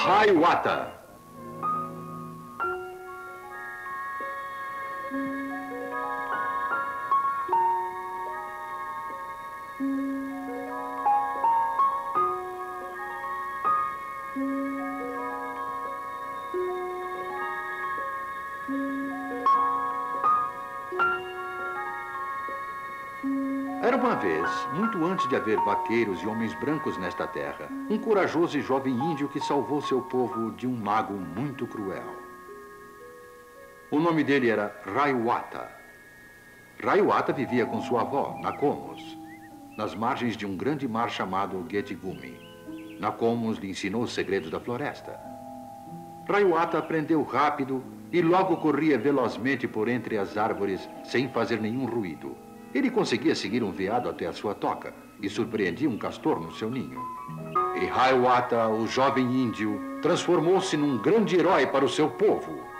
Hiawatha. Era uma vez, muito antes de haver vaqueiros e homens brancos nesta terra, um corajoso e jovem índio que salvou seu povo de um mago muito cruel. O nome dele era Hiawatha. Hiawatha vivia com sua avó, Nokomis, nas margens de um grande mar chamado Getigumi. Nokomis lhe ensinou os segredos da floresta. Hiawatha aprendeu rápido e logo corria velozmente por entre as árvores sem fazer nenhum ruído. Ele conseguia seguir um veado até a sua toca e surpreendia um castor no seu ninho. E Hiawatha, o jovem índio, transformou-se num grande herói para o seu povo.